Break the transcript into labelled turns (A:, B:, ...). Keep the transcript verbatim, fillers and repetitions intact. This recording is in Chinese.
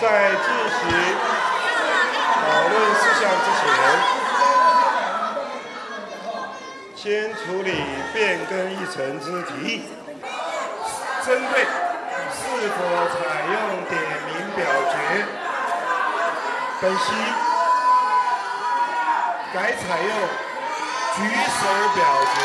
A: 在进行讨论事项之前，先处理变更议程之提议。针对是否采用点名表决，本席改采用举手表决。